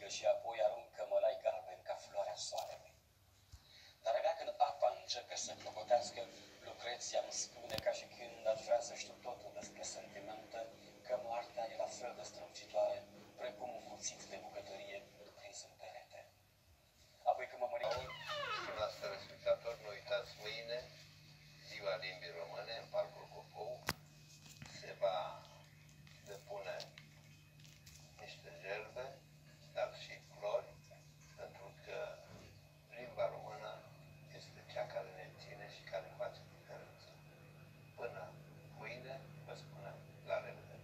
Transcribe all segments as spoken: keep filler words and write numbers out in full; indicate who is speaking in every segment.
Speaker 1: ridică și apoi aruncă mălai galben ca floarea soarelui. Dar abia când apa începe să clopotească, Lucreția îmi spune ca și când aș vrea să știu totul despre sentimente, că moartea e la fel de strălucitoare, precum un cuțit de bucătărie prins în perete. Apoi când mă măric...
Speaker 2: Stimați telespectatori, nu uitați, mâine, Ziua Limbii Române, în Parcul Copou, se va depune niște gerbe, dar și flori, pentru că limba română este cea care ne ține și care face diferența. Până mâine, vă spunem la revedere!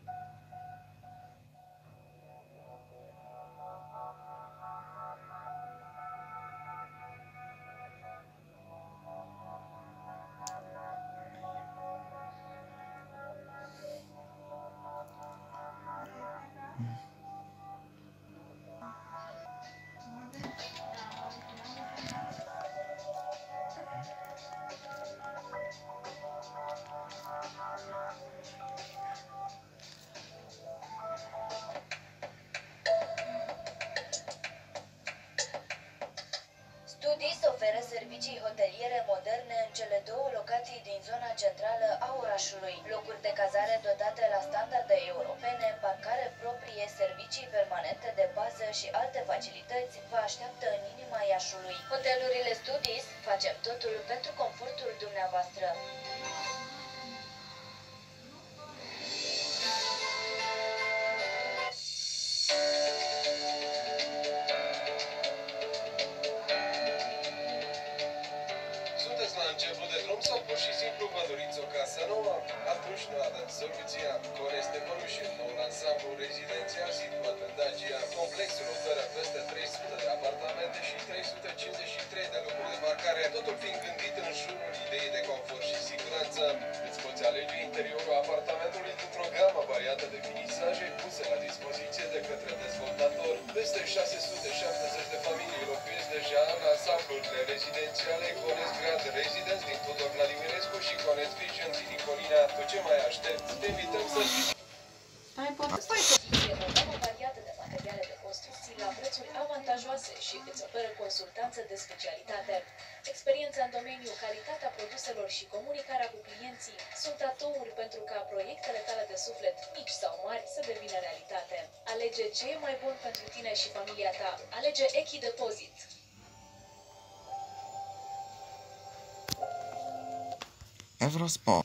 Speaker 3: Studis oferă servicii hoteliere moderne în cele două locații din zona centrală a orașului. Locuri de cazare dotate la standarde europene, parcare proprie, servicii permanente de bază și alte facilități vă așteaptă în inima Iașului. Hotelurile Studis, facem totul pentru confortul dumneavoastră.
Speaker 4: La început de drum sau pur și simplu vă doriți o casă nouă? Atunci nu avem soluția. Cones Demolition, noul ansamblu rezidențial situat în Dacia. Complexul oferă peste trei sute de apartamente și trei sute cincizeci și trei de locuri de parcare, totul fiind gândit în jurul ideii de confort și siguranță. Îți poți alege interiorul apartamentului dintr-o gamă variată de finisaje puse la dispoziție de către dezvoltator. Peste șase sute șaptezeci de familii locuiesc deja în ansamblurile rezidențiale Cones Grand Residence din Tudor Vladimirescu și Cones Vision din Nicolina. Tu ce mai aștepți? Te invităm să
Speaker 5: Stai, pot să stai.
Speaker 3: O gamă variată de materiale de construcții la prețuri avantajoase și îți oferă consultanță de specialitate. Experiența în domeniu, calitatea produselor și comunicarea cu clienții sunt atouri pentru ca proiectele tale de suflet, mici sau mari, să devină realitate. Alege ce e mai bun pentru tine și familia ta. Alege Echi Depozit.
Speaker 6: Eurosport.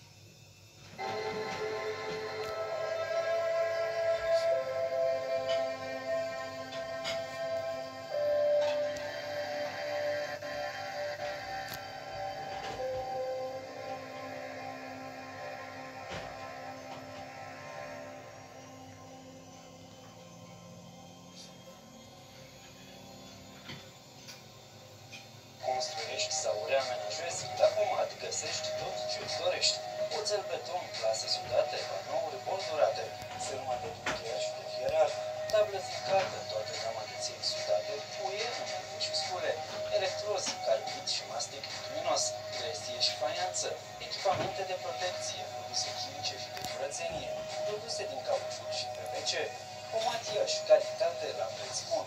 Speaker 1: Construiești sau reamenajezi, acum găsești tot ce îți dorești. Oțel beton, clase sudate, panouri bordurate, firma de dunchier și de fierar, tablă zicată, toată gama de țevi sudate, puie, numelte și scule, electroz, calbit și mastic luminos, grestie și faianță, echipamente de protecție, produse chimice și de curățenie, produse din cauciuc și P V C, comatia și calitate la preț bun.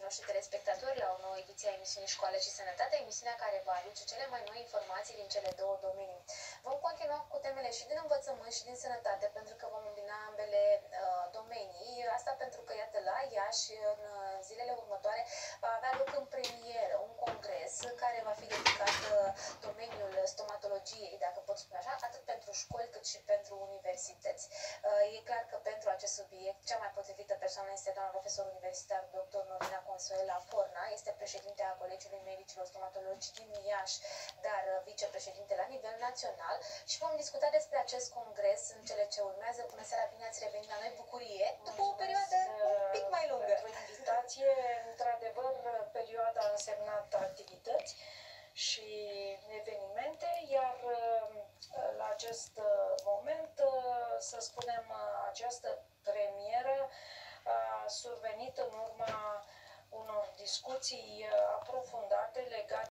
Speaker 7: noștri telespectatori la o nouă ediție a emisiunii Școală și Sănătate, emisiunea care va aduce cele mai noi informații din cele două domenii. Vom continua cu temele și din învățământ și din sănătate, pentru că vom îmbina ambele uh, domenii. Asta pentru că, iată, la Iași, în uh, zilele următoare, va avea loc în premieră un congres care va fi dedicat uh, domeniul stomatologiei, dacă pot spune așa, atât pentru școli cât și pentru universități. Uh, e clar că pentru acest subiect, cea mai potrivită persoană este doamna profesor universitar doctor Norina Consuela Forna, este președinte a Colegiului Medicilor Stomatologi din Iași, dar uh, vicepreședinte la nivel național, și vom discuta despre acest congres în cele ce urmează. Bună seara, bine ați revenit la noi, bucurie, după o perioadă un pic mai lungă.
Speaker 8: Pentru invitație, într-adevăr, perioada a însemnat activități și evenimente, iar la acest moment, să spunem, această premieră a survenit în urma unor discuții aprofundate legate